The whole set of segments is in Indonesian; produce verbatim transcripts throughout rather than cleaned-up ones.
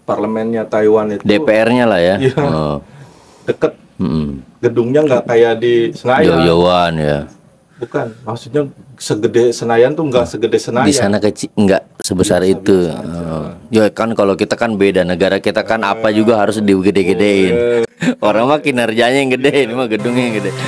parlemennya Taiwan itu. D P R-nya lah ya. Iya, Oh. deket. Mm-mm. Gedungnya nggak kayak di Senayan. Jauh-jauhan ya. Bukan, maksudnya segede Senayan tuh nggak segede Senayan. Di sana kecil, nggak sebesar Biasa-biasa itu. aja. Oh. Ya kan kalau kita kan beda, negara kita kan apa juga harus digede-gedein. Orang mah kinerjanya yang gede, ini mah gedungnya yang gede.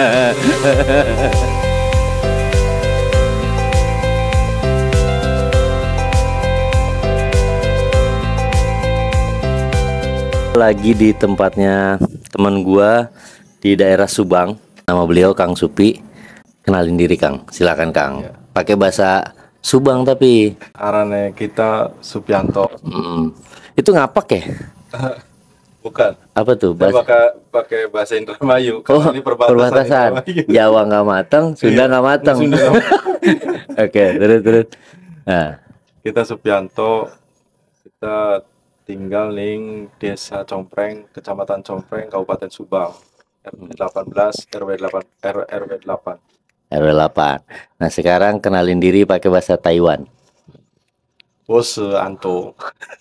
Lagi di tempatnya teman gua di daerah Subang. Nama beliau Kang Supi. Kenalin diri Kang, silakan Kang. Ya. Pakai bahasa Subang tapi. Arane kita Supianto. Mm. Itu ngapak ya? Bukan. Apa tuh? Saya Bahasa... pakai pakai bahasa Indramayu. Oh, Karena ini perbatasan. perbatasan. Indramayu. Jawa nggak matang, Sunda nggak matang. Sunda nggak matang. Oke, terus terus. Nah, Kita Supianto, kita tinggal di Desa Compreng, Kecamatan Compreng, Kabupaten Subang. R W delapan belas, R W delapan, R W delapan. R W delapan. Nah, sekarang kenalin diri pakai bahasa Taiwan. 我是安东，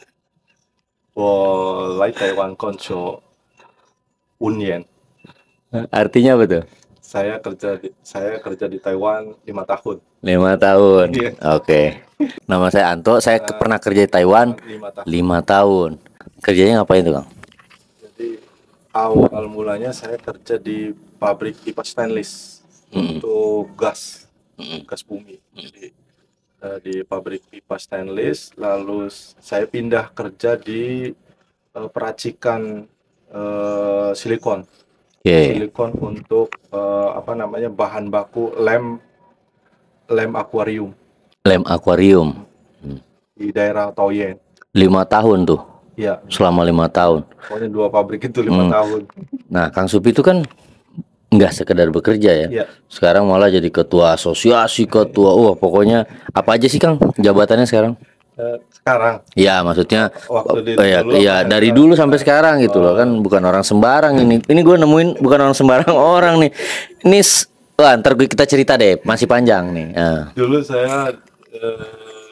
我来台湾工作五年。 Artinya apa tuh? Saya kerja di saya kerja di Taiwan lima tahun. Lima tahun. Iya. Oke. Nama saya Anto. Saya ke- pernah kerja di Taiwan Lima tahun. lima tahun. Kerjanya ngapain tuh Kang? Jadi awal mulanya saya kerja di pabrik pipa stainless Mm-mm. untuk gas, Mm-mm. gas bumi. Jadi eh, di pabrik pipa stainless, lalu s- saya pindah kerja di eh, peracikan eh, silikon. Oke. Silikon untuk eh, apa namanya bahan baku lem lem akuarium Lem akuarium. di daerah Taoyuan. Lima tahun tuh. Ya, Selama lima tahun. pokoknya dua pabrik itu lima Hmm. tahun. Nah, Kang Supi itu kan nggak sekedar bekerja ya. Iya. Sekarang malah jadi ketua asosiasi, ketua. Wah, pokoknya apa aja sih Kang jabatannya sekarang? Eh, sekarang Ya, maksudnya waktu di oh, ya, dulu iya, kan dari ada- dulu sampai sekarang gitu loh kan, bukan orang sembarang ini. Ini gue nemuin bukan orang sembarang orang nih. Ini s- wah, ntar gue kita cerita deh, masih panjang nih. Nah, dulu saya eh,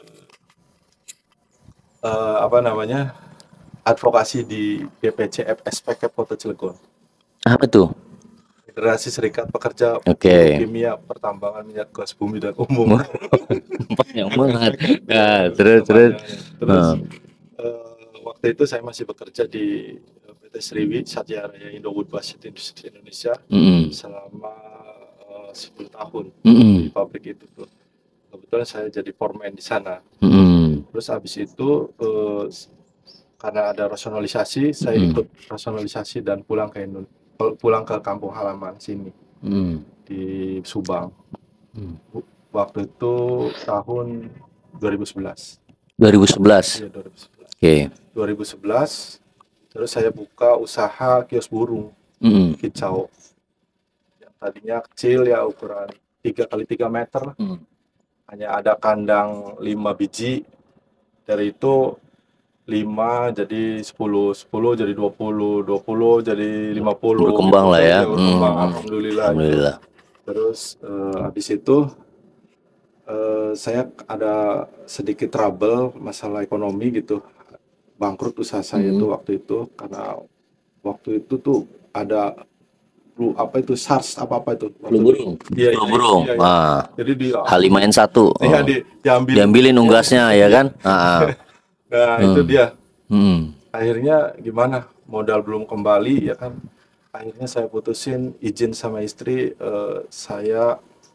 eh, apa namanya advokasi di D P C F S P K Kota Cilegon, apa tuh? Federasi Serikat Pekerja Oke. Kimia Pertambangan Minyak Gas Bumi dan Umum. Panjang banget. Nah, terus terus. Terus Hmm. eh, waktu itu saya masih bekerja di eh, P T Sriwi Satya Raya Indo Wood Bauxite Industri Indonesia Mm-mm. selama eh, sepuluh tahun Mm-mm. di pabrik itu tuh. Kebetulan saya jadi foreman di sana. Mm-mm. Terus habis itu eh, s- karena ada rasionalisasi, saya Mm. ikut rasionalisasi dan pulang ke Indon pulang ke kampung halaman sini Mm. di Subang. Mm. Bu- Waktu itu tahun dua ribu sebelas. dua ribu sebelas. Iya, dua ribu sebelas. Oke. dua ribu sebelas terus saya buka usaha kios burung Mm-mm. kicau. Yang tadinya kecil ya, ukuran tiga kali tiga meter. Mm. Hanya ada kandang lima biji. Dari itu lima jadi sepuluh, sepuluh jadi dua puluh, dua puluh jadi lima puluh. Berkembang lah ya. Berkembang, Hmm. alhamdulillah. Alhamdulillah. Terus eh, habis itu eh, saya ada sedikit trouble masalah ekonomi gitu. Bangkrut usaha saya Hmm. tuh waktu itu karena waktu itu tuh ada flu apa itu SARS apa apa itu. Flu burung. Iya, Flu iya, burung. iya, iya. Ah. Jadi di H lima N satu. Iya, Oh. di, diambil. Diambilin unggasnya ya kan? Ah. Nah, itu Hmm. dia. Hmm. Akhirnya gimana? Modal belum kembali ya kan. Akhirnya saya putusin izin sama istri eh, saya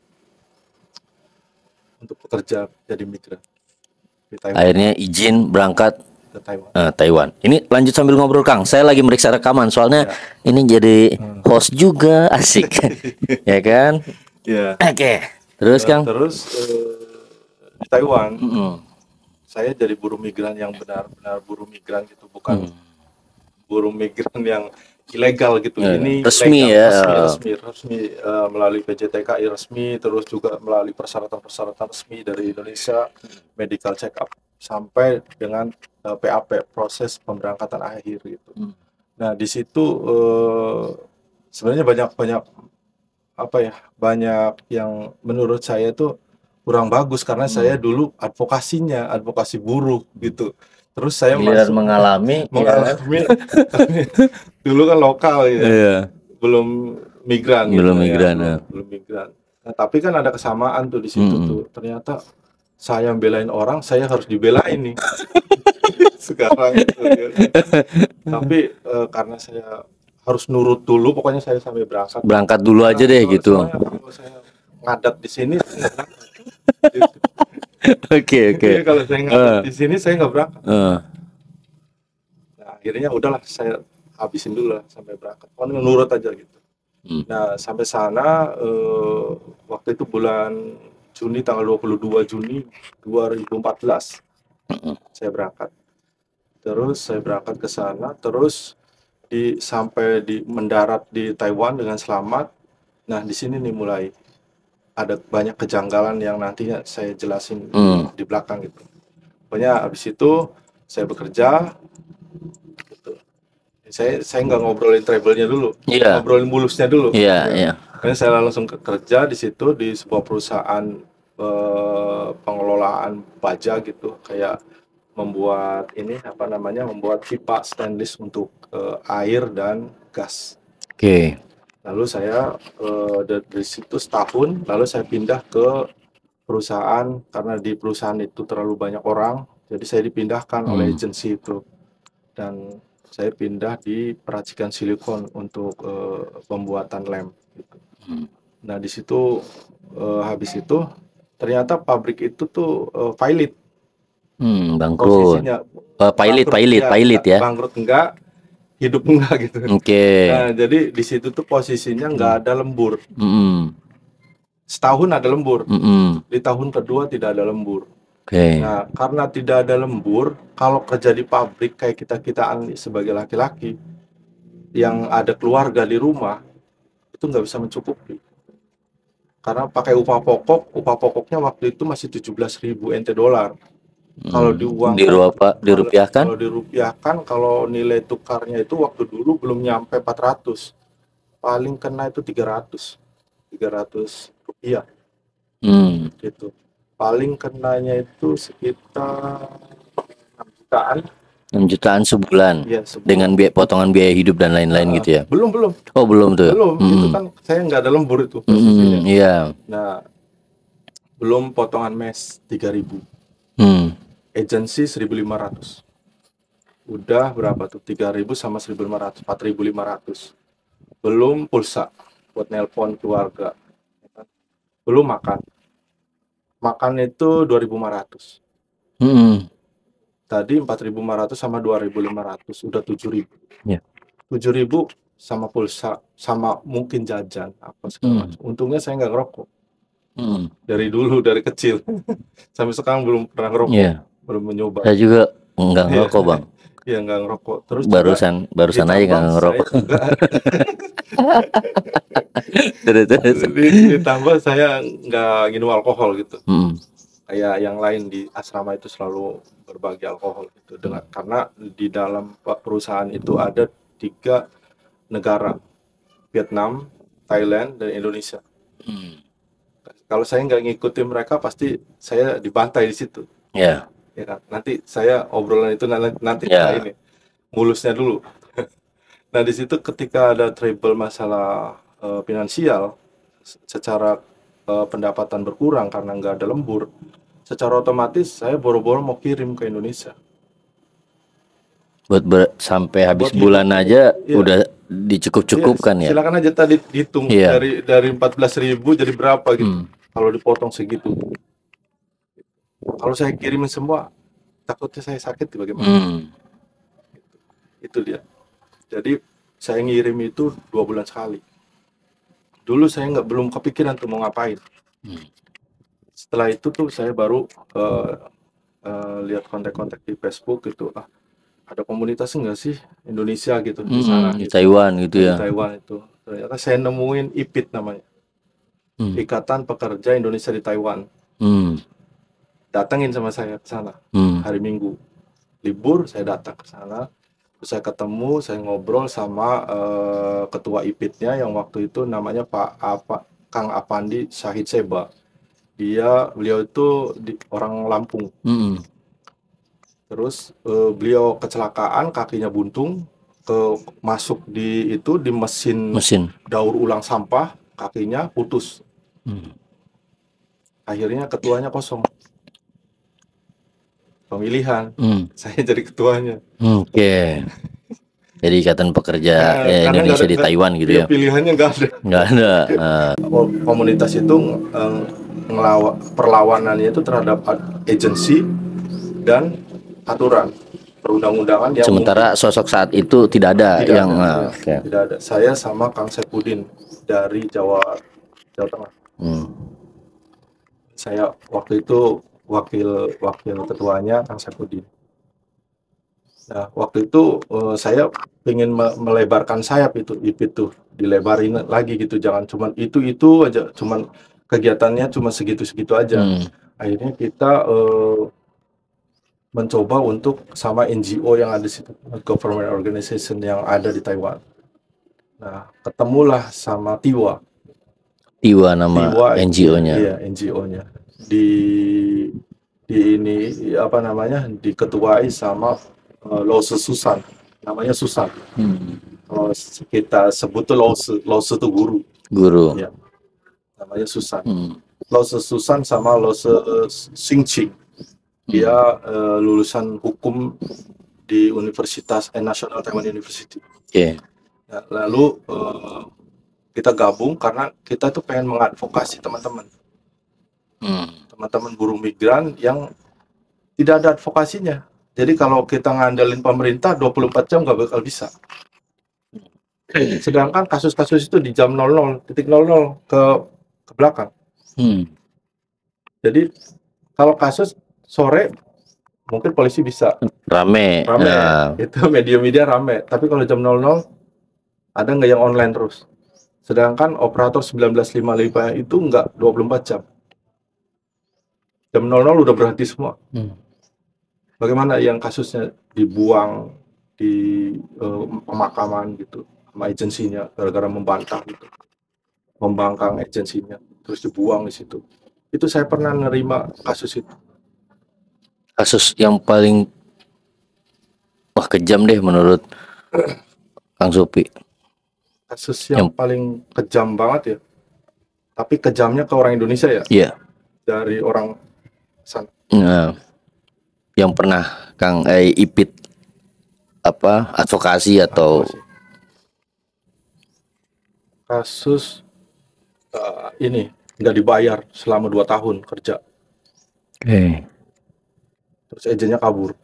untuk bekerja jadi migran di Taiwan, Akhirnya izin berangkat ke Taiwan. eh, Taiwan. Ini lanjut sambil ngobrol Kang. Saya lagi meriksa rekaman soalnya ini jadi host juga asik. Ya kan? Iya. Oke. Terus Kang? Terus eh, di Taiwan Mm-mm. saya jadi buruh migran yang benar-benar buruh migran gitu, bukan Hmm. buruh migran yang ilegal gitu. Ya, Ini resmi legal, ya. resmi, resmi, resmi eh, melalui P J T K I resmi, terus juga melalui persyaratan-persyaratan resmi dari Indonesia, medical check up sampai dengan eh, P A P, proses pemberangkatan akhir gitu. Hmm. Nah, di situ eh, sebenarnya banyak-banyak apa ya, banyak yang menurut saya tuh kurang bagus karena Hmm. saya dulu advokasinya, advokasi buruh gitu. Terus saya Giliran masuk mengalami, ya kan? mengalami dulu kan lokal ya, Iya, belum migran gitu belum ya, migran. belum Ya. belum migran. Nah, tapi kan ada kesamaan tuh di situ Mm-mm. tuh. Ternyata saya belain orang, saya harus dibelain nih sekarang gitu ya kan. Tapi eh, karena saya harus nurut dulu, pokoknya saya sampai berangkat. Berangkat dulu Nah, aja deh so- gitu. soalnya kalau saya ngadat di sini, saya nggak berangkat. Gitu. Oke, oke. Iya, kalau saya ngadat Eh, di sini, saya nggak berangkat. eh. Nah, akhirnya udahlah saya habisin dulu lah sampai berangkat. Pokoknya nurut aja gitu. Hmm. Nah, sampai sana eh, waktu itu bulan Juni, tanggal dua puluh dua Juni dua ribu empat belas saya berangkat. Terus saya berangkat ke sana, terus di sampai di mendarat di Taiwan dengan selamat. Nah, di sini nih mulai ada banyak kejanggalan yang nantinya saya jelasin di, Hmm. di belakang gitu. Pokoknya habis itu saya bekerja gitu. Saya saya nggak ngobrolin travelnya dulu, Iya, ngobrolin mulusnya dulu. iya, Ya. iya. Makanya saya langsung ke- kerja di situ di sebuah perusahaan eh, pengelolaan baja gitu, kayak membuat ini apa namanya, membuat pipa stainless untuk eh, air dan gas. Oke. Lalu saya eh, da- dari situ setahun, lalu saya pindah ke perusahaan karena di perusahaan itu terlalu banyak orang, jadi saya dipindahkan oleh Hmm. agensi itu dan saya pindah di peracikan silikon untuk eh, pembuatan lem gitu. Hmm. Nah, di situ eh, habis itu ternyata pabrik itu tuh eh, pilot Hmm, bangkrut. posisinya. Eh, pilot, Bangkrut pilot, ya, pilot enggak, ya. bangkrut enggak, hidup enggak gitu. Oke. Nah, jadi di situ tuh posisinya nggak ada lembur. Mm-mm. Setahun ada lembur, Mm-mm. di tahun kedua tidak ada lembur. Oke. Nah, karena tidak ada lembur, kalau kerja di pabrik kayak kita-kitaan sebagai laki-laki yang ada keluarga di rumah, itu nggak bisa mencukupi. Karena pakai upah pokok, upah pokoknya waktu itu masih tujuh belas ribu N T dolar. Kalau Hmm. diuangkan, Dirupa, kalau, dirupiahkan? kalau dirupiahkan, kalau nilai tukarnya itu waktu dulu belum nyampe empat ratus. Paling kena itu tiga ratus. tiga ratus rupiah Hmm. gitu. Paling kenanya itu sekitar enam jutaan. enam jutaan sebulan. Ya, sebulan. Dengan biaya potongan biaya hidup dan lain-lain Nah, gitu ya. belum belum Oh, belum tuh. belum Mm-mm. itu kan saya nggak ada lembur itu posisinya. Mm-mm, iya. Nah, belum potongan mes tiga ribu, Hmm. agensi seribu lima ratus. Udah berapa tuh? tiga ribu sama seribu lima ratus, empat ribu lima ratus. Belum pulsa buat nelpon keluarga. Belum makan. Makan itu dua ribu lima ratus. Mm-mm. Tadi empat ribu lima ratus sama dua ribu lima ratus, udah tujuh ribu. Ya. tujuh ribu sama pulsa, sama mungkin jajan apa segala Hmm. macam. Untungnya saya nggak ngerokok. Hmm. Dari dulu, dari kecil. Sampai sekarang belum pernah ngerokok. Iya. Belum mencoba. Saya juga enggak Iya. ngerokok, Bang. Iya, nggak ngerokok. Terus juga Barusan barusan aja ditambah nggak ngerokok. saya juga Terus, terus. di- ditambah saya nggak minum alkohol gitu. Mm. Kayak yang lain di asrama itu selalu berbagi alkohol gitu. Dengan karena di dalam perusahaan itu ada tiga negara, Vietnam, Thailand, dan Indonesia. Mm. Kalau saya nggak ngikutin mereka, pasti saya dibantai di situ. Ya. Ya kan? Nanti saya obrolan itu nanti, nanti Ya. kita ini mulusnya dulu. Nah, di situ ketika ada trouble masalah eh, finansial, secara eh, pendapatan berkurang karena nggak ada lembur, secara otomatis saya boro-boro mau kirim ke Indonesia. Buat ber- sampai habis Buat bulan hidup. aja Iya. udah dicukup-cukupkan Iya, ya. silakan aja tadi dihitung Iya. dari dari empat belas ribu jadi berapa gitu. Hmm. Kalau dipotong segitu. Kalau saya kirimin semua, takutnya saya sakit bagaimana? Hmm. Itu dia. Jadi saya ngirim itu dua bulan sekali. Dulu saya nggak belum kepikiran tuh mau ngapain. Hmm. Setelah itu tuh saya baru eh, eh, lihat kontak-kontak di Facebook gitu. Ah, ada komunitas enggak sih Indonesia gitu di Hmm, sana di gitu. Taiwan gitu Di ya. Taiwan itu. Ternyata saya nemuin I P I T namanya. Hmm. Ikatan Pekerja Indonesia di Taiwan. Hmm. Datengin sama saya ke sana Hmm. hari Minggu. Libur saya datang ke sana. Terus saya ketemu, saya ngobrol sama eh, ketua I P I T-nya yang waktu itu namanya Pak apa Kang Apandi Syahid Seba. Dia beliau itu di, orang Lampung. Hmm. Terus eh, beliau kecelakaan, kakinya buntung, ke masuk di itu di mesin Mesin. daur ulang sampah, kakinya putus. Hmm. Akhirnya ketuanya kosong. Pemilihan, Hmm. saya jadi ketuanya. Oke. Jadi Ikatan Pekerja Nah, eh, karena nggak Indonesia ada- di nggak- Taiwan gitu iya, ya. pilihannya nggak ada. Nggak ada. eh, Oh, komunitas itu eh, ngelawa- perlawanannya itu terhadap ad- agensi dan aturan perundang-undangan yang sementara sosok saat itu tidak ada mungkin tidak yang ada, ah, ya, oke. tidak ada. Saya sama Kang Saipudin dari Jawa Jawa Tengah. Hmm. Saya waktu itu wakil wakil ketuanya Kang Saipudin. Nah, waktu itu eh, saya ingin me- melebarkan sayap itu, I P I T tuh dilebarin lagi gitu, jangan cuman itu itu aja, cuman kegiatannya cuma segitu-segitu aja. Hmm. Akhirnya kita eh, mencoba untuk sama N G O yang ada di situ, government organization yang ada di Taiwan. Nah, ketemulah sama Tiwa. Tiwa nama Tiwa N G O-nya. Iya, N G O-nya. Di di ini apa namanya? Diketuai sama uh, Lose Susan. Namanya Susan. Hmm. Kalau kita sebut tuh Lose, Lose itu guru. Guru. Ya. Namanya Susan. Hmm. Lose Susan sama Lose uh, Xingqing. Dia uh, lulusan hukum di Universitas eh, National Taiwan University. Oke. Nah, lalu uh, kita gabung karena kita tuh pengen mengadvokasi teman-teman. Hmm. Teman-teman buruh migran yang tidak ada advokasinya. Jadi kalau kita ngandelin pemerintah dua puluh empat jam nggak bakal bisa. Sedangkan kasus-kasus itu di jam nol nol titik nol nol ke ke belakang. Hmm. Jadi kalau kasus sore mungkin polisi bisa Rame. rame, Nah, itu media-media rame. Tapi kalau jam nol nol ada nggak yang online terus? Sedangkan operator sembilan belas lima puluh lima itu nggak dua puluh empat jam. Jam nol nol udah berhenti semua. Hmm. Bagaimana yang kasusnya dibuang di eh, pemakaman gitu sama agensinya gara-gara membantah gitu, membangkang agensinya, terus dibuang di situ. Itu saya pernah nerima kasus itu. kasus yang paling wah kejam deh menurut Kang Supi. Kasus yang Yang- paling kejam banget ya. Tapi kejamnya ke orang Indonesia ya, Iya. dari orang sana. Nah, yang pernah Kang eh, Ipit apa advokasi atau Apa sih? Kasus eh, ini nggak dibayar selama dua tahun kerja, Oke. terus agennya kabur.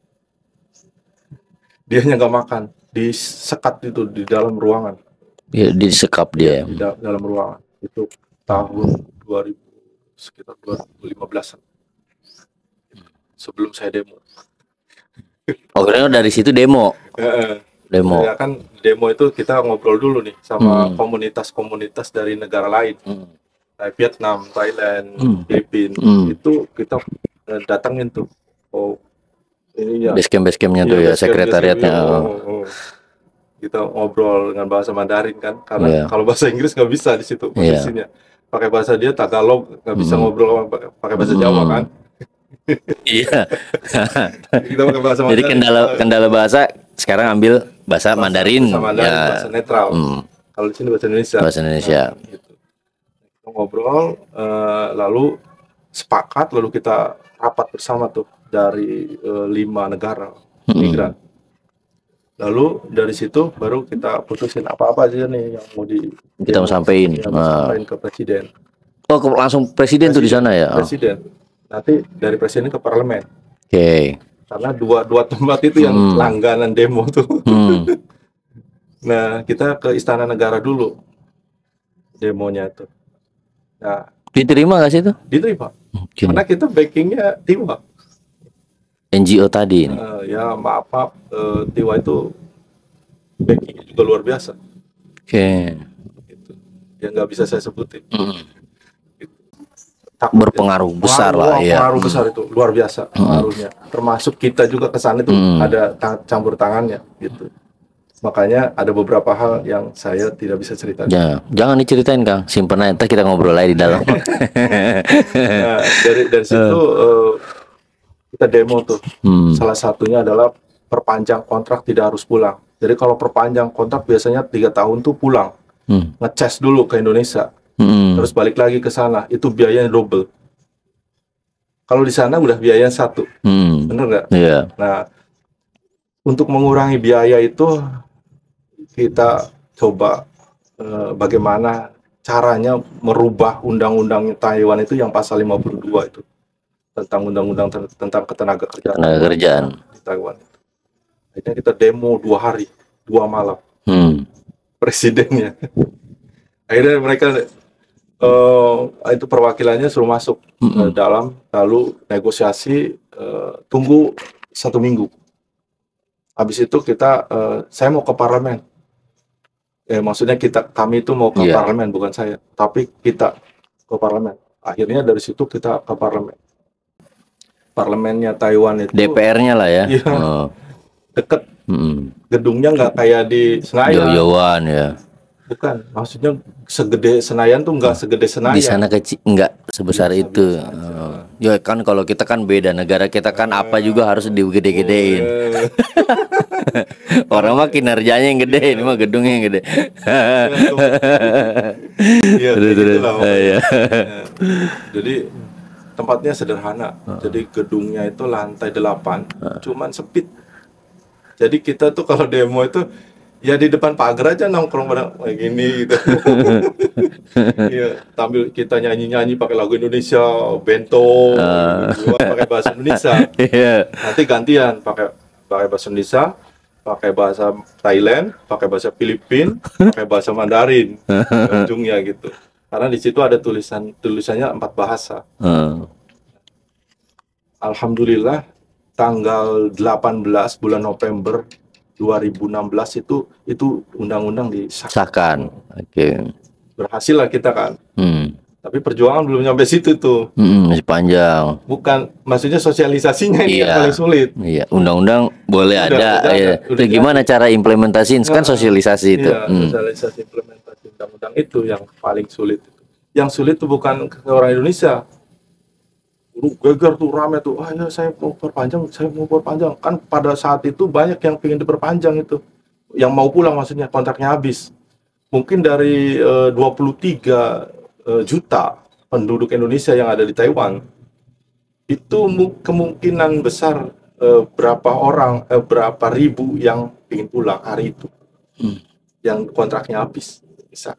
Dianya nggak makan, disekat itu di dalam ruangan, Ya, disekap dia. di da- dalam ruangan. Itu tahun dua ribu, sekitar dua ribu lima belasan, sebelum saya demo. Oh, kira dari situ demo. Demo. Ya kan demo itu kita ngobrol dulu nih sama Hmm. komunitas-komunitas dari negara lain, Hmm. kayak Vietnam, Thailand, Hmm. Filipina. Hmm. Itu kita eh, datengin tuh. Oh, ini ya. Basecamp basecampnya tuh Iya, ya, basecamp, sekretariatnya. basecamp, Oh. oh, oh. Kita ngobrol dengan bahasa Mandarin kan, karena Iya. kalau bahasa Inggris nggak bisa di situ Iya. posisinya. Pakai bahasa dia Tagalog nggak bisa Hmm. ngobrol sama- pakai- pakai bahasa Jawa Hmm. kan. Iya. Kita pakai bahasa Jadi Mandarin. kendala kendala bahasa sekarang ambil bahasa Bahasa- Mandarin. bahasa Mandarin, Ya. bahasa netral. Hmm. Kalau di sini bahasa Indonesia. Bahasa Indonesia. Nah, gitu. Kita ngobrol, eh, lalu sepakat, lalu kita rapat bersama tuh dari eh, lima negara Hmm. migran. Lalu dari situ baru kita putusin apa-apa aja nih yang mau di Kita mau sampein. ya, mau Ah. sampein ke presiden. Oh, ke- langsung presiden, tuh di sana ya. Oh. Presiden. Nanti dari presiden ke parlemen. Oke. Karena dua dua tempat itu yang Hmm. langganan demo tuh. Hmm. Nah, kita ke Istana Negara dulu demonya tuh. Nah, Diterima gak sih itu? diterima. Oke. Karena kita backingnya Tiwa. N G O tadi ini. Eh, ya maaf, maaf eh, Tiwa itu backingnya juga luar biasa. Oke. Gitu. Ya nggak bisa saya sebutin. Hmm. Takut ya. Berpengaruh besar Pengaruh- lah ya. Pengaruh besar itu luar biasa pengaruhnya. Termasuk kita juga ke sana itu Hmm. ada ta- campur tangannya gitu. Makanya ada beberapa hal yang saya tidak bisa ceritakan. Ya, jangan diceritain Kang, simpen aja ntar kita ngobrol aja di dalam. Nah, dari dari situ eh, kita demo tuh. Hmm. Salah satunya adalah perpanjang kontrak tidak harus pulang. Jadi kalau perpanjang kontrak biasanya tiga tahun tuh pulang, Hmm. ngecas dulu ke Indonesia, Hmm. terus balik lagi ke sana, itu biayanya double. Kalau di sana udah biaya satu, Hmm. bener nggak? Iya. Nah, untuk mengurangi biaya itu kita coba eh, bagaimana caranya merubah undang-undang Taiwan itu yang pasal lima puluh dua itu tentang undang-undang ter- tentang ketenaga kerjaan Tenaga Taiwan, kerjaan. di Taiwan. Akhirnya kita demo dua hari, dua malam, Hmm. presidennya. Akhirnya mereka eh, itu perwakilannya suruh masuk eh, Mm-mm. dalam, lalu negosiasi, eh, tunggu satu minggu. Habis itu kita, eh, saya mau ke parlemen. Eh, maksudnya kita, kami itu mau ke Iya. parlemen, bukan saya, tapi kita ke parlemen. Akhirnya dari situ kita ke parlemen. Parlemennya Taiwan itu D P R-nya lah ya. Iya. Oh. deket, Mm-mm. gedungnya nggak kayak di Senayan. Jauh-jauhan ya. Bukan, maksudnya segede Senayan tuh nggak segede Senayan. Di sana kecil nggak sebesar Biasa-biasa itu. aja. Oh. Ya kan kalau kita kan beda, negara kita kan apa juga harus digede-gedein. Eh, Orang mah kinerjanya yang gede, ini mah gedungnya yang gede. Iya, Terus, kayak terus. gitu lah Oh, pokoknya. iya. Ya. Jadi tempatnya sederhana. Jadi gedungnya itu lantai delapan, cuman sempit. Jadi kita tuh kalau demo itu ya di depan pagar aja nongkrong pada kayak gini gitu. Iya, tampil kita nyanyi-nyanyi pakai lagu Indonesia, bento, gitu, pakai bahasa Indonesia. Iya. Nanti gantian pakai pakai bahasa Indonesia, pakai bahasa Thailand, pakai bahasa Filipin, pakai bahasa Mandarin, ujungnya gitu. Karena di situ ada tulisan tulisannya empat bahasa. Hmm. Alhamdulillah tanggal delapan belas bulan November dua ribu enam belas itu itu undang-undang disahkan. Sahkan. Oke. Berhasil lah kita kan. Hmm. Tapi perjuangan belum nyampe situ tuh. Mm-mm, masih panjang. Bukan, maksudnya sosialisasinya ini yang Iya. paling sulit. Iya, undang-undang boleh Udah, ada. udah Ya. ada, udah Itu gimana cara implementasiin? Kan Nah, sosialisasi itu. Iya, Hmm. sosialisasi implementasi undang-undang itu yang paling sulit. Yang sulit itu bukan ke orang Indonesia. Lu geger tuh, rame tuh, ah ya saya mau perpanjang, saya mau perpanjang. Kan pada saat itu banyak yang ingin diperpanjang itu. Yang mau pulang maksudnya, kontraknya habis. Mungkin dari eh, dua puluh tiga eh, juta penduduk Indonesia yang ada di Taiwan, itu mu- kemungkinan besar eh, berapa orang, eh, berapa ribu yang ingin pulang hari itu. Hmm. Yang kontraknya habis. Bisa.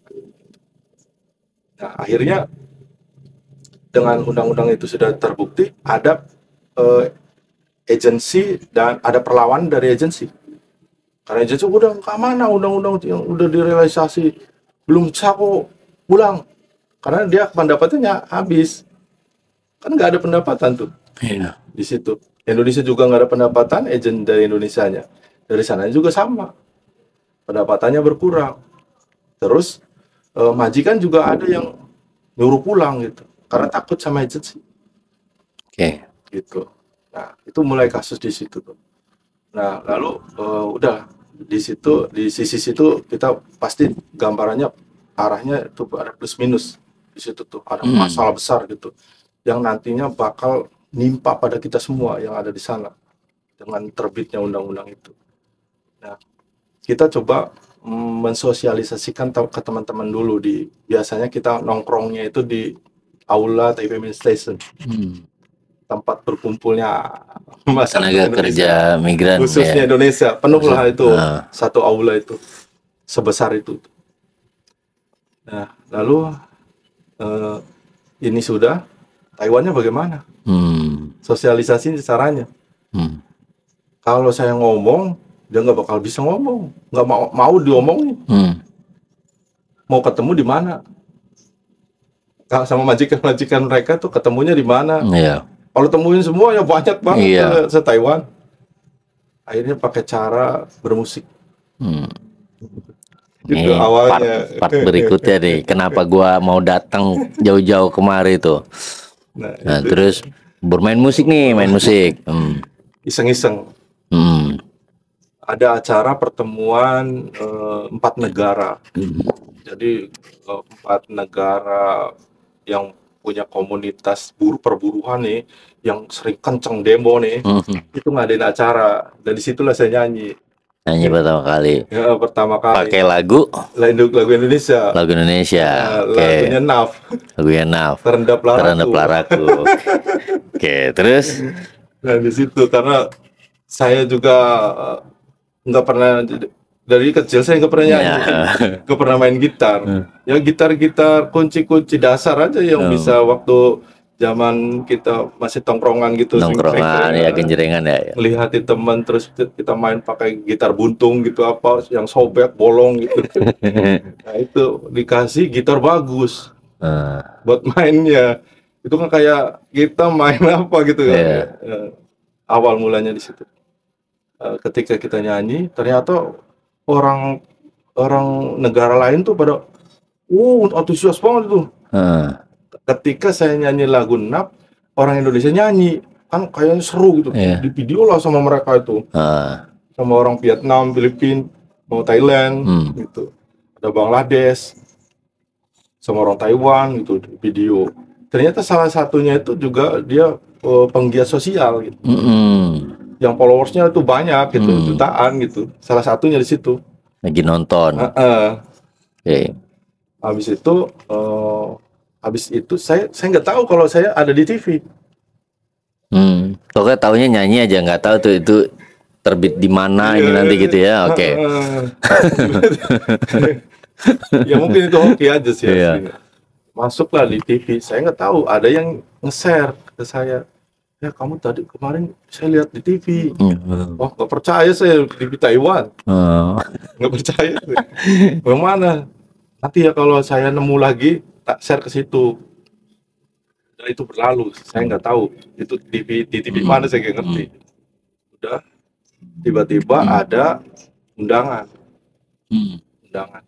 Nah, akhirnya dengan undang-undang itu sudah terbukti, ada eh, agensi dan ada perlawanan dari agensi. Karena agensi udah ke mana undang-undang yang udah direalisasi, belum bisa kok pulang. Karena dia pendapatannya habis. Kan nggak ada pendapatan tuh Iya. di situ. Indonesia juga nggak ada pendapatan, agen dari Indonesianya. Dari sana juga sama. Pendapatannya berkurang. Terus eh, majikan juga ada yang nyuruh pulang gitu. Karena takut sama agensi. Oke. Gitu. Nah, itu mulai kasus di situ tuh. Nah, lalu eh, udah di situ, di sisi situ kita pasti gambarannya arahnya itu ada plus minus di situ tuh, ada Hmm. masalah besar gitu yang nantinya bakal nimpa pada kita semua yang ada di sana dengan terbitnya undang-undang itu. Nah, kita coba mm, mensosialisasikan tau- ke teman-teman dulu di biasanya kita nongkrongnya itu di aula Taipei Main Station, Hmm. tempat berkumpulnya masyarakat Tenaga Indonesia, kerja migran khususnya ya. Indonesia, penuh lah itu Ah. satu aula itu sebesar itu. Nah, lalu eh, ini sudah, Taiwannya bagaimana? Hmm. Sosialisasi caranya. Hmm. Kalau saya ngomong, dia nggak bakal bisa ngomong, nggak mau mau diomongin. Hmm. Mau ketemu di mana? Kalau sama majikan-majikan mereka tuh ketemunya di mana? Iya. Kalau temuin semua ya banyak banget Iya. se- se-Taiwan. Akhirnya pakai cara bermusik. Hmm. Itu Ini part, awalnya. part berikutnya nih. Kenapa gua mau datang jauh-jauh kemari tuh? Nah, Nah, itu terus bermain musik nih, main musik. Hmm. iseng-iseng. Hmm. Ada acara pertemuan eh, empat negara. Hmm. Jadi eh, empat negara yang punya komunitas buru perburuan nih yang sering kenceng demo nih, Mhm. itu ngadain acara dan disitulah saya nyanyi. Nyanyi pertama kali. Ya, pertama kali. Pakai lagu lagu lagu Indonesia. lagu Indonesia. Nah, Oke. lagunya Naf. Lagunya Naf. Terendap laraku. Terendap laraku. Oke, terus Nah, di situ karena saya juga eh, nggak pernah dari kecil saya nggak pernah nyanyi, Ya. nggak pernah main gitar. Ya gitar-gitar kunci-kunci dasar aja yang Hmm. bisa waktu zaman kita masih tongkrongan gitu. nongkrongan ya, genjrengan ya. ya. Melihatin teman terus kita main pakai gitar buntung gitu apa yang sobek bolong gitu. Nah itu dikasih gitar bagus Eh, buat mainnya. Itu kan kayak kita main apa gitu kan. Iya. Ya, awal mulanya di situ. Eh, ketika kita nyanyi ternyata orang orang negara lain tuh pada uh antusias banget tuh. eh, Ketika saya nyanyi lagu Nap, orang Indonesia nyanyi kan kayaknya seru gitu. Iya. Di video lah sama mereka itu, eh, sama orang Vietnam, Filipina, mau Thailand Hmm. gitu. Ada Bangladesh sama orang Taiwan gitu di video. Ternyata salah satunya itu juga dia eh, penggiat sosial gitu. mm-mm. Yang followersnya itu banyak gitu, Hmm. jutaan gitu. Salah satunya di situ. Lagi nonton. Heeh. Oke. Habis itu eh, habis itu saya saya nggak tahu kalau saya ada di T V. Hmm. Pokoknya taunya nyanyi aja, nggak tahu tuh itu terbit di mana ini Iya. nanti gitu ya. Oke. Ya mungkin itu hoki aja sih. Iya. aslinya. Masuklah di T V, saya nggak tahu ada yang nge-share ke saya. Ya kamu tadi kemarin saya lihat di T V. Hmm. Wah nggak percaya saya T V Taiwan, Oh. nggak percaya. Bagaimana? Nanti ya kalau saya nemu lagi tak share ke situ. Dan itu berlalu, saya nggak tahu itu T V di T V mana saya nggak ngerti. Udah tiba-tiba ada undangan, Hmm. undangan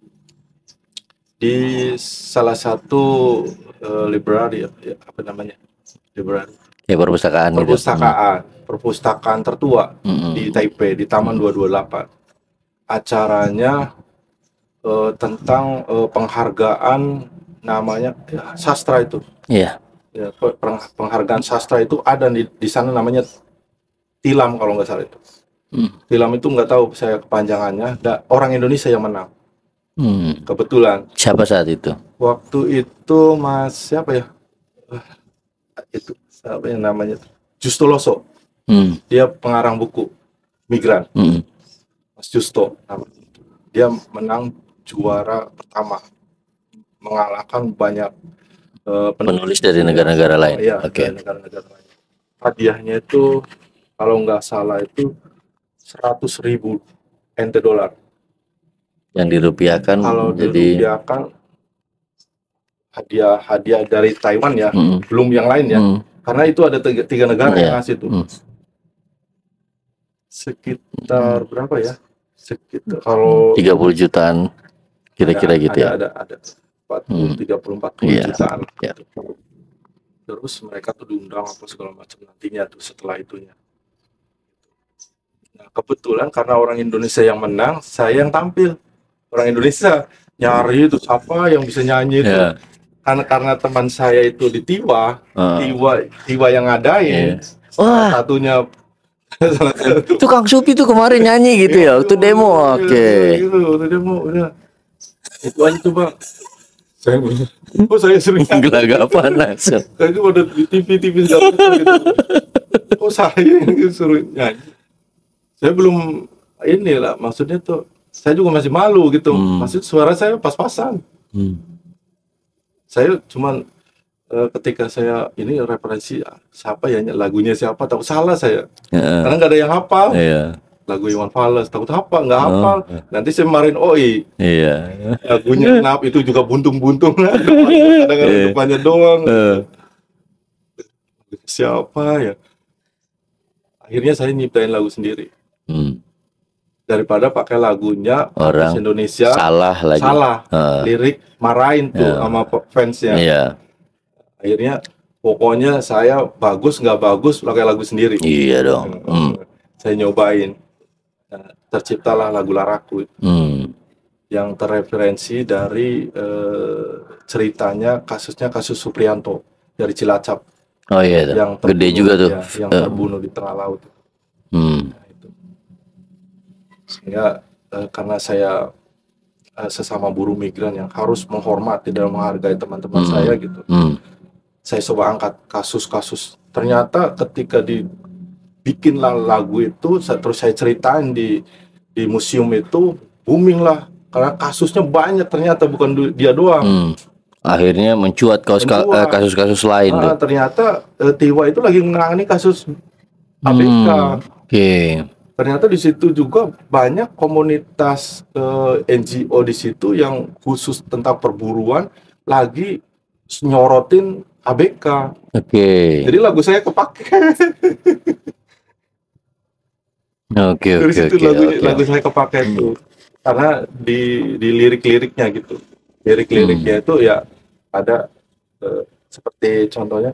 di salah satu eh, library ya, ya, apa namanya library Ya perpustakaan gitu. perpustakaan perpustakaan tertua Hmm. di Taipei di Taman dua dua delapan. Acaranya eh, tentang eh, penghargaan namanya ya, sastra itu Iya. ya, pe- peng- penghargaan sastra itu ada di di sana namanya Tilam kalau nggak salah itu. Hmm. Tilam itu nggak tahu saya kepanjangannya. Da, orang Indonesia yang menang Hmm. kebetulan. Siapa saat itu? Waktu itu Mas siapa ya? Ah, itu siapa yang namanya? Justo Loso. Hmm. Dia pengarang buku Migran. Hmm. Mas Justo namanya. Dia menang juara pertama, mengalahkan banyak eh, Penulis dari negara-negara lain. Iya, Oke. dari negara-negara lain. Hadiahnya itu kalau nggak salah itu seratus ribu N T dolar. Yang dirupiahkan Kalau jadi dirupiahkan hadiah hadiah dari Taiwan ya, Hmm. belum yang lain ya. Hmm. Karena itu ada tiga, tiga negara Iya. yang ngasih tuh. Hmm. Sekitar berapa ya? Sekitar kalau tiga puluh jutaan kira-kira ada, gitu ada, ya. Ada ada empat puluh, Hmm. tiga puluh, empat puluh Iya. jutaan. Iya. Terus mereka tuh diundang apa segala macam nantinya tuh setelah itunya. Nah, kebetulan karena orang Indonesia yang menang, saya yang tampil. Orang Indonesia nyari itu siapa yang bisa nyanyi itu. Iya. Karena karena teman saya itu di Tiwa, Ah. Tiwa, Tiwa yang ngadain. Iya. Salah Wah. satunya salah satu Itu Kang Supi tuh kemarin nyanyi gitu ya, waktu demo. Iya, Oke. gitu, waktu demo udah. Itu aja coba. Saya oh saya sering Gelagapan langsung. saya itu ada di T V T V segala macam gitu. Oh saya yang disuruh nyanyi. Saya belum inilah maksudnya tuh saya juga masih malu gitu. Hmm. Maksud suara saya pas-pasan. Hmm. Saya cuman eh, ketika saya ini referensi siapa ya lagunya siapa tahu salah saya. Heeh. Karena nggak ada yang hafal. Iya. Lagu Iwan Fals takut apa nggak Oh. hafal. Nanti saya marahin Oi. Iya. Lagunya kenapa itu juga buntung-buntung kadang-kadang Iya. depannya doang. Eh. Siapa ya? Akhirnya saya nyiptain lagu sendiri Hmm. daripada pakai lagunya Orang artis Indonesia Salah lagi. salah Eh. lirik marahin tuh Iya. sama pe- fansnya. Iya. Akhirnya pokoknya saya bagus nggak bagus pakai lagu sendiri. Iya dong. Hmm. Saya nyobain. Nah, terciptalah lagu Laraku Hmm. yang terreferensi dari eh, ceritanya kasusnya kasus Supriyanto dari Cilacap Oh iya, tuh. yang Gede terbunuh, juga tuh. ya, yang Eh, terbunuh di tengah laut. hmm. Nah, itu. Sehingga eh, karena saya eh, sesama buruh migran yang harus menghormati dan menghargai teman-teman Hmm. saya gitu, Hmm. saya coba angkat kasus-kasus. Ternyata ketika dibikinlah lagu itu, sa- terus saya ceritain di di museum itu, booming lah karena kasusnya banyak, ternyata bukan du- dia doang. Hmm. Akhirnya mencuat kasus- ka- eh, Mencuat. kasus-kasus lain tuh. Ah, ternyata eh, Tiwa itu lagi menangani kasus A B K. Hmm. Oke. Ternyata di situ juga banyak komunitas eh, N G O di situ yang khusus tentang perburuan lagi nyorotin A B K. Oke. Jadi lagu saya kepake. Oke, Dari oke, situ oke, lagunya, oke. lagu saya kepake tuh. Karena di di lirik-liriknya gitu. Lirik-liriknya itu ya ada eh, seperti contohnya,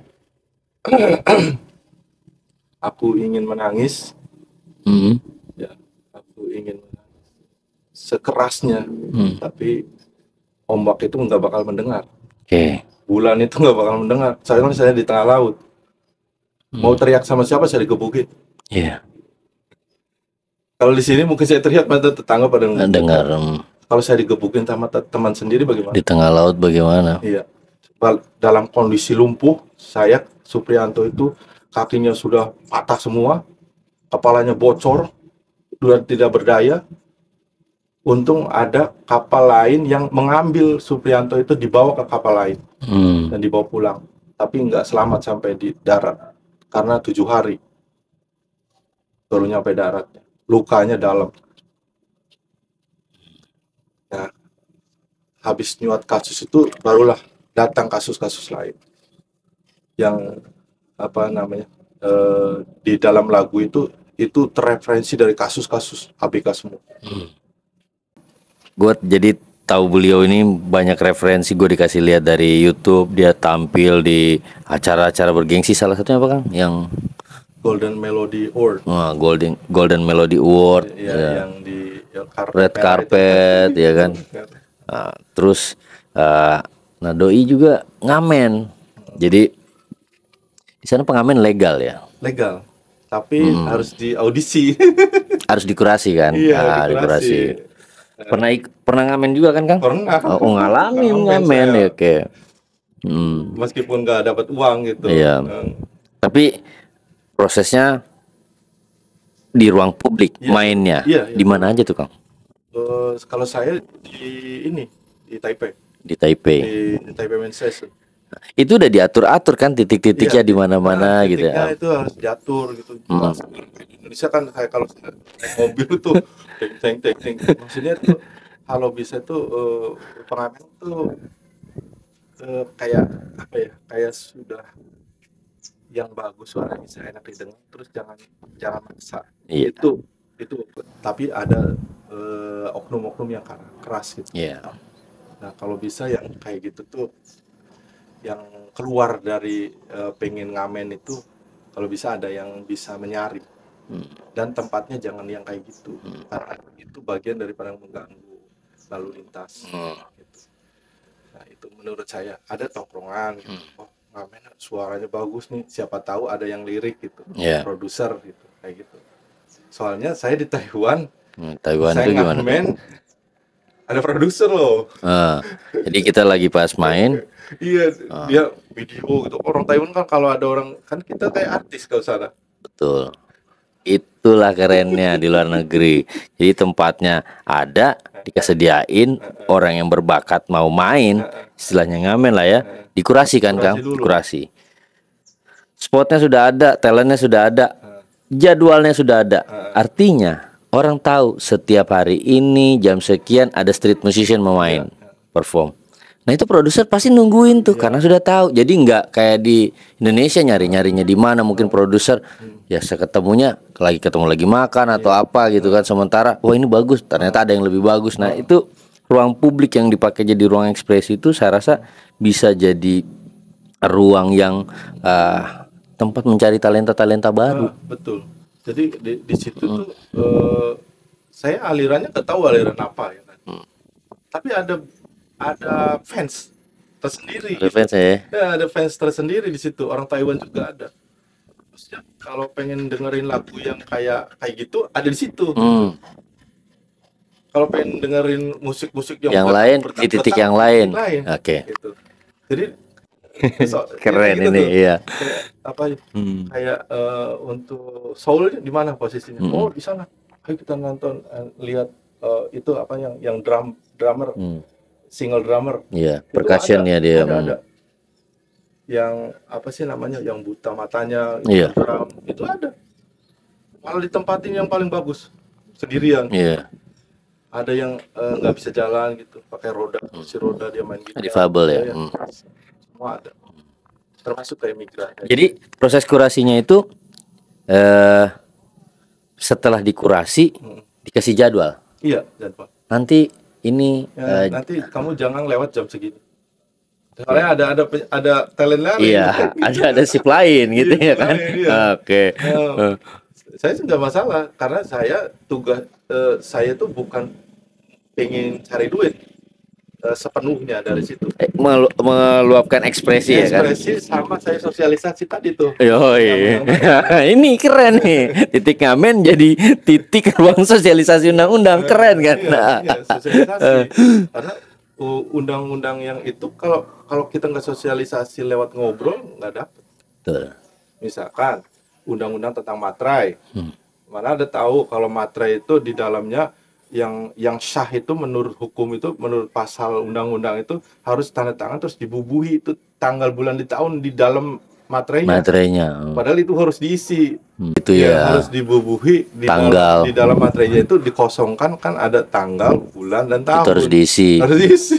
aku ingin menangis, Hmm. ya, aku ingin menangis sekerasnya, Hmm. tapi ombak itu nggak bakal mendengar. Oke. Bulan itu nggak bakal mendengar. Saya kan saya di tengah laut. Mau teriak sama siapa saya digebukin. Iya. Kalau di sini mungkin saya teriak, mata tetangga pada ngebukin. Dengar. hmm. Kalau saya digebukin sama te- teman sendiri bagaimana? Di tengah laut bagaimana? Iya. Bal- Dalam kondisi lumpuh, saya Supriyanto itu kakinya sudah patah semua, kepalanya bocor, sudah tidak berdaya. Untung ada kapal lain yang mengambil Supriyanto itu, dibawa ke kapal lain Hmm. dan dibawa pulang. Tapi nggak selamat sampai di darat karena tujuh hari baru nyampe daratnya. Lukanya dalam. Nah, habis nyuat kasus itu barulah datang kasus-kasus lain yang apa namanya eh, di dalam lagu itu itu terreferensi dari kasus-kasus A B K semua. Gue jadi tahu beliau ini banyak referensi, gue dikasih lihat dari YouTube, dia tampil di acara-acara bergengsi, salah satunya apa Kang? Yang Golden Melody Award, wah, Golden Golden Melody Award, ya, ya. yang di ya, karpet Red merah carpet, itu. ya kan. Ah, terus ah, nah doi juga ngamen, jadi di sana pengamen legal ya, Legal, tapi harus di audisi. harus dikurasi kan. Iya, Ah, dikurasi. Pernah ik- pernah ngamen juga kan Kang? Pernah. Oh, ngalamin Ngamen ngamen saya. ya, oke. Hmm. Meskipun nggak dapat uang gitu. Iya. Eh, Tapi prosesnya di ruang publik, Iya. mainnya Iya, iya. di mana aja tuh Kang? eh, kalau saya di ini di Taipei, Di Taipei. di Taipei Main Station. Itu udah diatur-atur kan titik-titiknya Iya, di mana-mana nah, gitu titiknya ya. itu harus diatur gitu. Jelas. Di Indonesia kan saya kalau saya naik mobil tuh teng teng teng teng. Maksudnya tuh kalau bisa tuh eh, pengamen tuh eh, kayak apa ya? Kayak sudah yang bagus, suaranya bisa enak didengar, terus jangan jangan maksa. Iya. Itu itu tapi ada eh, oknum-oknum yang keras gitu. Iya. Nah, kalau bisa yang kayak gitu tuh yang keluar dari eh, pengen ngamen itu, kalau bisa ada yang bisa menyaring. Dan tempatnya jangan yang kayak gitu, karena itu bagian daripada mengganggu lalu lintas gitu. Nah, itu menurut saya ada tongkrongan gitu. Oh, ngamen suaranya bagus nih, siapa tahu ada yang lirik gitu, Iya. produser gitu, kayak gitu. Soalnya saya di Taiwan, Hmm, Taiwan saya itu gimana tuh? ngamen ada produser loh. Ah, jadi kita lagi pas main, Iya, dia video gitu. Orang Taiwan kan kalau ada orang, kan kita kayak artis kalau sana. betul. Itulah kerennya di luar negeri. Jadi tempatnya ada, dikasediain, orang yang berbakat mau main, istilahnya ngamen lah ya, dikurasi kan Kang, Dikurasi dulu. dikurasi. Spotnya sudah ada, talentnya sudah ada, jadwalnya sudah ada. Artinya orang tahu setiap hari ini jam sekian ada street musician mau main, perform. Nah itu produser pasti nungguin tuh karena sudah tahu. Jadi nggak kayak di Indonesia nyari-nyarinya di mana, mungkin produser ya seketemunya lagi ketemu lagi makan atau apa gitu kan, sementara wah ini bagus, ternyata ada yang lebih bagus. Nah itu ruang publik yang dipakai jadi ruang ekspresi itu saya rasa bisa jadi ruang yang uh, tempat mencari talenta-talenta baru. Ah, betul. Jadi di, di situ tuh eh, saya alirannya nggak tahu aliran apa ya kan. Tapi ada ada fans tersendiri. Ada fans ya. Ya, ada fans tersendiri di situ. Orang Taiwan juga ada. Maksudnya kalau pengen dengerin lagu yang kayak kayak gitu ada di situ. Hmm. Kalau pengen dengerin musik-musik yang, Yang ber- lain di bertak- titik bertak- yang lain. titik lain. Oke. Gitu. Jadi so- Keren gitu ini, tuh. iya. Kayak apa? Hmm. Kayak eh, untuk soul di mana posisinya? Hmm. Oh, di sana. Ayo kita nonton, eh, lihat eh, itu apa yang yang drum drummer, Hmm. single drummer. Iya, Itu percussion ada, ya dia. ada, Hmm. ada. Yang apa sih namanya? Yang buta matanya, Iya. drum itu ada. Malah ditempatin yang paling bagus sendirian. Iya. Ada yang eh, nggak bisa jalan gitu, pakai roda, kursi roda dia main gitar. Difabel ya. Iya, Hmm. semua ada. Termasuk kayak migran. Jadi proses kurasinya itu eh setelah dikurasi Hmm. dikasih jadwal. Iya, jadwal. Nanti ini Ya, eh, nanti kamu jangan lewat jam segini. Soalnya ada ada pe- ada talent lain. iya, ada ada sip lain gitu Iya, ya kan. lain, iya. Oke. Ya, saya sih nggak masalah karena saya tugas eh, saya tuh bukan pengen cari duit eh, sepenuhnya dari situ. Eh, melu- meluapkan ekspresi ya kan. Ekspresi sama saya sosialisasi tadi tuh. Yoi. Ini keren nih. Titik ngamen jadi titik ruang sosialisasi undang-undang. Keren kan? Iya, iya, sosialisasi. Karena uh, undang-undang yang itu kalau kalau kita nggak sosialisasi lewat ngobrol nggak dapet. Betul. Misalkan undang-undang tentang materai, Hmm. mana ada tahu kalau materai itu di dalamnya yang yang syah itu menurut hukum itu menurut pasal undang-undang itu harus tanda tangan terus dibubuhi itu tanggal bulan di tahun di dalam materainya. Materainya. Hmm. Padahal itu harus diisi. Itu Ya, ya. harus dibubuhi di Tanggal. dalam, di dalam materainya itu dikosongkan kan ada tanggal, bulan dan tahun. Itu harus diisi. Harus diisi.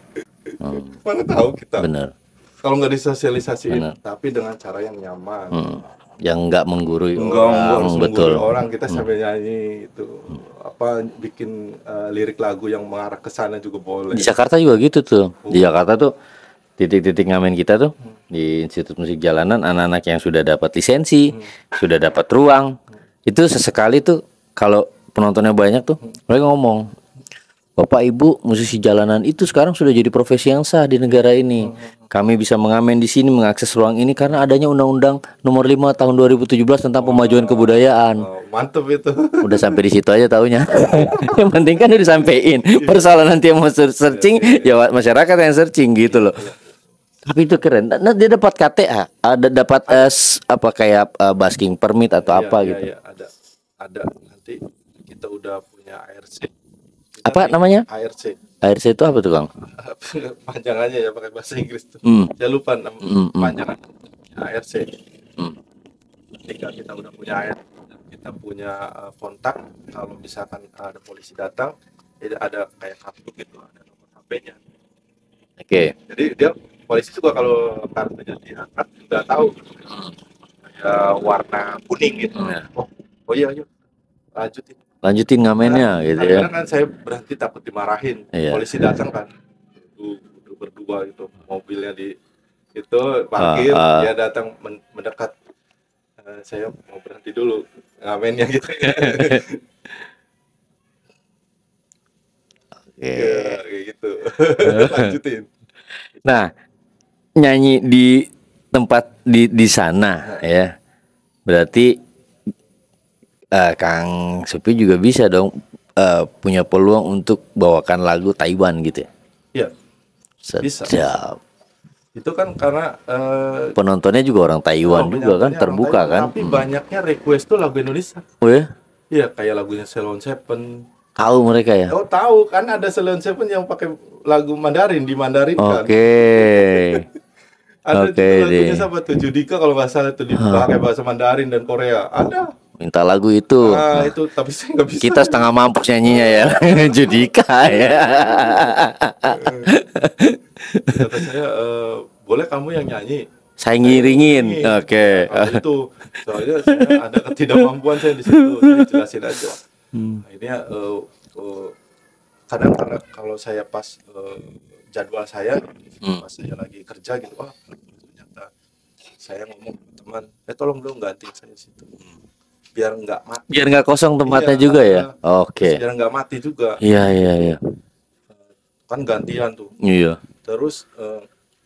Hmm. Mana tahu kita. Bener. Kalau nggak disosialisasiin, Benar. tapi dengan cara yang nyaman. Hmm. Yang nggak menggurui Enggak, orang. enggak harus Betul. menggurui orang, kita sambil nyanyi itu apa bikin eh, lirik lagu yang mengarah ke sana juga boleh. Di Jakarta juga gitu tuh. Di Jakarta tuh titik-titik ngamen kita tuh di Institut Musik Jalanan anak-anak yang sudah dapat lisensi, sudah dapat ruang, itu sesekali tuh kalau penontonnya banyak tuh mereka ngomong, Bapak Ibu musisi jalanan itu sekarang sudah jadi profesi yang sah di negara ini. Kami bisa mengamen di sini, mengakses ruang ini karena adanya Undang-Undang Nomor lima Tahun dua ribu tujuh belas tentang Pemajuan Kebudayaan. Oh, mantep itu. Udah sampai di situ aja taunya. Yang penting kan udah disampein. Persoalan nanti yang mau ser- searching ya masyarakat yang searching gitu loh. Tapi itu keren. Nah, dia dapat K T A, ada dapat eh, s- apa kayak eh, basking permit atau Iya, apa iya, gitu. iya, ada ada nanti kita udah punya A R C. Kita Apa nih, namanya? A R C. A R C itu apa tuh, Kang? Panjangannya ya pakai bahasa Inggris tuh. Hmm. Saya lupa nama Hmm, hmm. panjangan A R C. Hmm. Ketika kita udah punya A R C, kita punya eh, kontak kalau misalkan ada polisi datang, jadi ada kayak kartu gitu, ada nomor H P-nya. Oke. Jadi dia polisi juga kalau kartunya diangkat juga tahu kayak warna kuning gitu. Ya. Oh, oh iya, ayo lanjutin. Lanjutin ngamennya gitu ya. Kadang kan saya berhenti takut dimarahin. Iya. Polisi datang kan, duduk, duduk berdua gitu, mobilnya di itu parkir, Ah, ah. dia datang men- mendekat. Eh, saya mau berhenti dulu ngamennya gitu. Oke. Ya, kayak gitu. Lanjutin. Nah, nyanyi di tempat di di sana ya. Berarti eh, Kang Supi juga bisa dong eh, punya peluang untuk bawakan lagu Taiwan gitu ya. Iya, Bisa. Sedap. itu kan karena eh, Penontonnya juga orang Taiwan oh, juga kan, penyanyinya orang terbuka Taiwan, kan. Tapi Hmm. banyaknya request tuh lagu Indonesia. Oh ya? Iya, kayak lagunya Ceylon Seven. Tahu mereka ya? Oh tahu kan ada Ceylon Seven yang pakai lagu Mandarin di Mandarin kan. Oke. Ada Oke, juga lagunya deh. siapa tuh Judika kalau nggak salah itu dipakai bahasa Mandarin dan Korea. Ada. Minta lagu itu. Ah itu tapi saya nggak bisa. Kita setengah mampus nyanyinya ya. Judika ya. Kata saya eh, boleh kamu yang nyanyi. Saya ngiringin. Ini, Oke. nah, itu soalnya saya ada ketidakmampuan saya di situ. Saya jelasin aja. Hmm. Akhirnya eh, eh, kadang karena kalau saya pas eh, jadwal saya Hmm. pas saya lagi kerja gitu, wah ternyata saya ngomong ke teman, eh tolong dong ganti saya di situ, biar nggak mati. Biar nggak kosong tempatnya Iya, juga ya. Terus Oke. biar nggak mati juga, Iya iya iya. kan gantian tuh. Iya. Terus eh,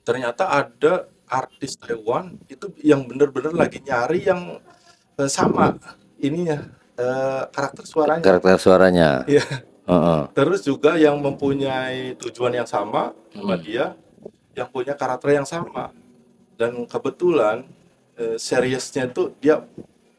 ternyata ada artis Taiwan itu yang bener-bener lagi nyari yang eh, sama ininya, eh, karakter suaranya. Karakter suaranya. Iya. Heeh. Terus juga yang mempunyai tujuan yang sama sama Hmm. dia, yang punya karakter yang sama. Dan kebetulan eh, seriesnya itu dia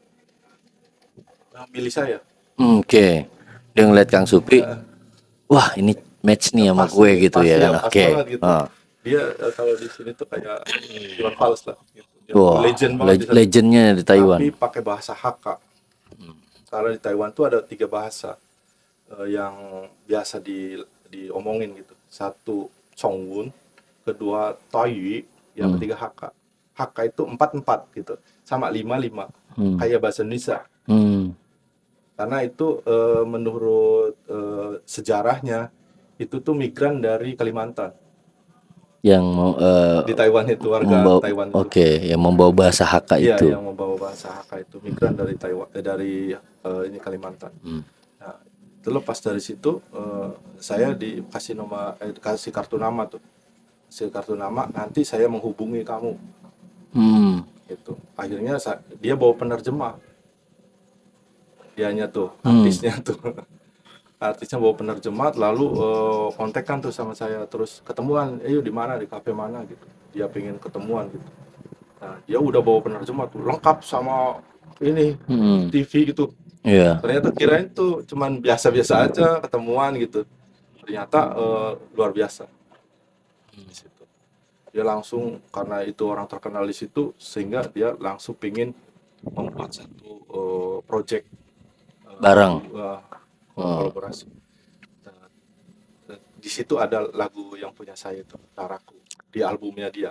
eh, milih saya. Oke. Dia ngeliat Kang Supri, Eh, wah ini match nih sama pas gue nih, gitu pas ya ya, kan. pas Oke. banget gitu. Heeh. Dia eh, kalau di sini tuh kayak Iwan Fals lah gitu. Dia Wah, legend banget di leg- sana. legendnya di Taiwan. Tapi pakai bahasa Hakka. Karena di Taiwan tuh ada tiga bahasa eh, yang biasa di diomongin gitu. Satu Chongwon, kedua Taiyu, yang Hmm. ketiga Hakka. Hakka itu empat empat gitu, sama lima lima, Hmm. kayak bahasa Indonesia. Hmm. Karena itu eh, menurut eh, sejarahnya itu tuh migran dari Kalimantan. Yang mau eh, Di Taiwan itu warga membawa, Taiwan itu. oke, yang membawa bahasa Hakka Iya, itu. yang membawa bahasa Hakka itu migran dari Taiwan, eh, dari eh, ini Kalimantan. Hmm. Nah, terlepas dari situ eh, saya dikasih nama, eh, dikasih kartu nama tuh, kasih kartu nama, nanti saya menghubungi kamu Hmm. gitu. Akhirnya sa- dia bawa penerjemah, dianya tuh, Hmm. artisnya tuh. Artisnya bawa penerjemah, lalu eh, kontekan tuh sama saya, terus ketemuan, eh yuk di mana, di kafe mana gitu. Dia pengen ketemuan gitu. Nah, dia udah bawa penerjemah tuh, lengkap sama ini Hmm. T V gitu. Iya. Ternyata kirain tuh cuman biasa-biasa aja ketemuan gitu. Ternyata eh, luar biasa di situ. Dia langsung, karena itu orang terkenal di situ, sehingga dia langsung pingin membuat satu eh, project eh, Bareng. eh, Oh. kolaborasi. Nah, di situ ada lagu yang punya saya itu, Taraku, di albumnya dia.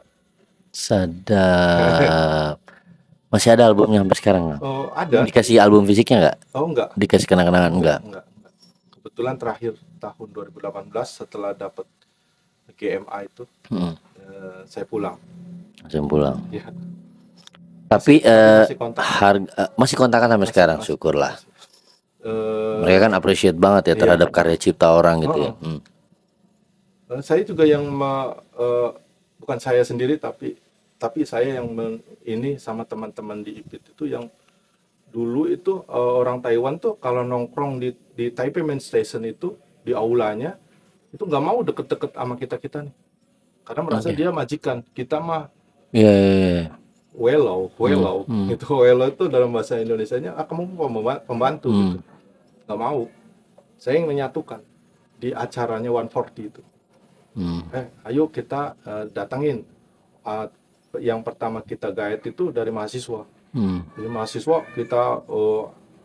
Sadap. Masih ada albumnya sampai sekarang nggak? Oh, ada. Dikasih album fisiknya nggak? Oh, enggak. Dikasih kenang-kenangan enggak? Enggak, enggak. Kebetulan terakhir tahun dua ribu delapan belas setelah dapat G M A itu, Hmm. eh, saya pulang. Langsung pulang. Ya, Tapi tapi eh, masih kontak. harga eh, masih kontakan sampai Masih- sekarang, masih- syukurlah. masih. Eh, Mereka kan appreciate banget ya iya. terhadap karya cipta orang gitu ya. Oh. Hmm. Eh, saya juga yang me- eh, bukan saya sendiri, tapi tapi saya yang men- ini sama teman-teman di I P I T itu yang dulu itu eh, orang Taiwan tuh kalau nongkrong di di Taipei Main Station itu di aulanya itu nggak mau deket-deket sama kita kita nih, karena merasa Oke. dia majikan kita mah. Iya, iya, iya. Welau, welau, hmm. itu welau itu dalam bahasa Indonesianya, ah kamu pemba- pembantu Hmm. gitu, nggak mau. Saya yang menyatukan di acaranya one forty itu. Hmm. Eh, ayo kita eh, datangin. Ah, yang pertama kita guide itu dari mahasiswa. Hmm. Dari mahasiswa kita eh,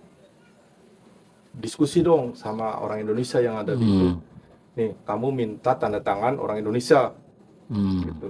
diskusi dong sama orang Indonesia yang ada di itu. Hmm. Nih, kamu minta tanda tangan orang Indonesia. Hmm. Gitu.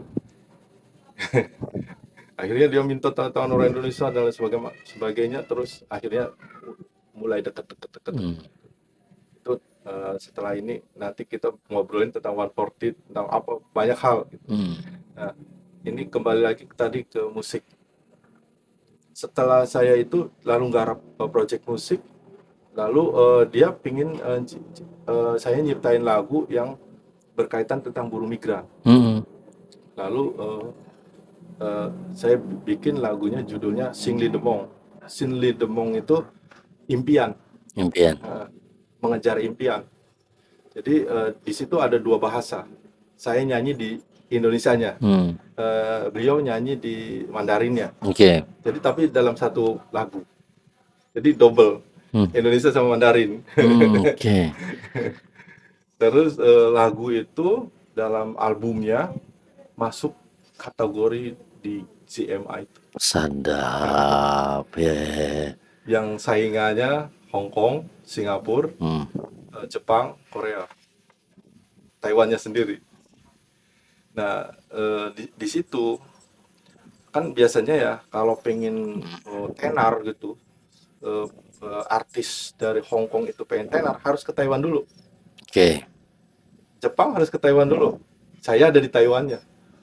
Akhirnya dia minta tanda tangan orang Indonesia dan lain sebagainya, sebagainya terus akhirnya mulai deket-deket-deket. Hmm. Itu eh, setelah ini nanti kita ngobrolin tentang one forty, tentang apa, banyak hal gitu. Hmm. Nah, ini kembali lagi tadi ke musik. Setelah saya itu lalu nggarap eh, project musik, lalu eh, dia pingin eh, c- c- eh, saya nyiptain lagu yang berkaitan tentang buruh migran. Hmm. Lalu eh, eh, saya bikin lagunya, judulnya Singli Demong. Singli Demong itu impian, Impian. eh, mengejar impian. Jadi eh, di situ ada dua bahasa. Saya nyanyi di Indonesianya, Hmm. eh, beliau nyanyi di Mandarinnya. Oke. Jadi tapi dalam satu lagu. Jadi double, Hmm. Indonesia sama Mandarin. Hmm. Oke. Terus eh, lagu itu dalam albumnya masuk kategori di G M A itu. Sadap. Ya. Yang saingannya Hong Kong, Singapura, Hmm. eh, Jepang, Korea, Taiwannya sendiri. Nah, eh, di, di situ kan biasanya ya kalau pengen eh, tenar gitu, eh, eh, artis dari Hong Kong itu pengen tenar harus ke Taiwan dulu. Oke. Jepang harus ke Taiwan dulu. Saya ada di Taiwannya.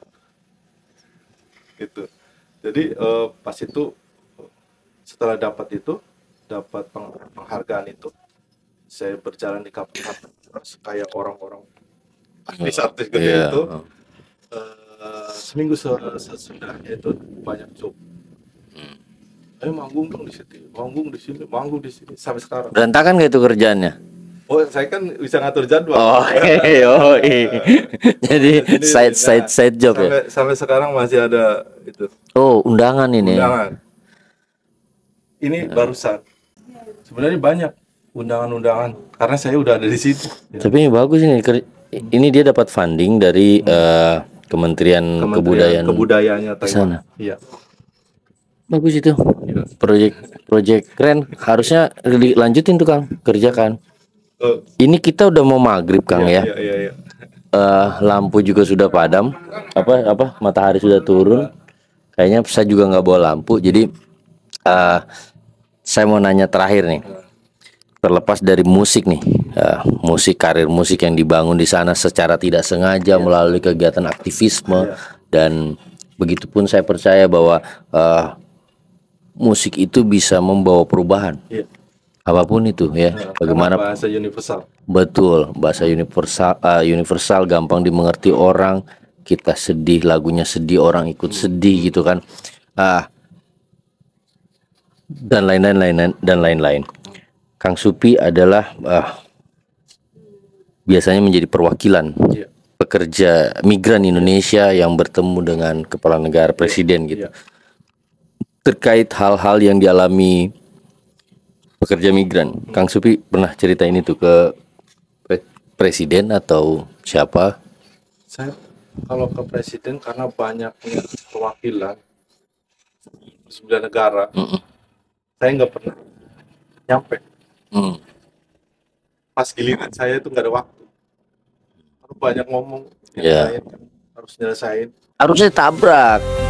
Gitu. Jadi eh, pas itu setelah dapat itu, dapat peng- penghargaan itu, saya berjalan di kafe-kafe kayak orang-orang artis-artis gede Iya. itu. Eh, seminggu se- sesudahnya itu banyak job. Ayo manggung dong di sini, manggung di sini, manggung di sini sampai sekarang. Berantakan gak itu kerjaannya? Oh, saya kan bisa ngatur jadwal. Oh, oh, jadi Jadi, side nah, side side job sampai, ya. sampai sekarang masih ada itu Oh, undangan ini. undangan. Ini barusan. Sebenarnya banyak undangan-undangan karena saya udah ada di situ. Ya. Tapi ini bagus ini. ker- Ini dia dapat funding dari eh, Kementerian, Kementerian Kebudayaan Kebudayaannya di Taiwan. sana. Iya. Bagus itu. Iya. Proyek proyek keren. Harusnya dilanjutin tuh Kang, kerjakan. Oh, Ini kita udah mau maghrib Kang ya. iya, iya, iya. Eh, lampu juga sudah padam. Apa apa matahari sudah turun. Kayaknya saya juga nggak bawa lampu. Jadi eh, saya mau nanya terakhir nih. Terlepas dari musik nih, eh, musik karir musik yang dibangun di sana secara tidak sengaja melalui kegiatan aktivisme dan begitupun saya percaya bahwa eh, musik itu bisa membawa perubahan. Iya. Apapun itu ya. Bagaimana Karena bahasa universal. betul bahasa universal eh, universal gampang dimengerti orang. Kita sedih lagunya sedih orang ikut sedih gitu kan. Ah dan lain-lain lain dan lain-lain. Kang Supy adalah ah, biasanya menjadi perwakilan Iya. pekerja migran Indonesia yang bertemu dengan kepala negara presiden gitu. Iya. Terkait hal-hal yang dialami pekerja migran. Kang Supy pernah cerita ini tuh ke pre- presiden atau siapa? Saya kalau ke presiden karena banyaknya perwakilan sembilan negara, Mm-mm. saya nggak pernah nyampe. Hmm. Pas giliran saya itu nggak ada waktu. Harus banyak ngomong, yang Iya. lain kan harus nyelesain. Harusnya tabrak.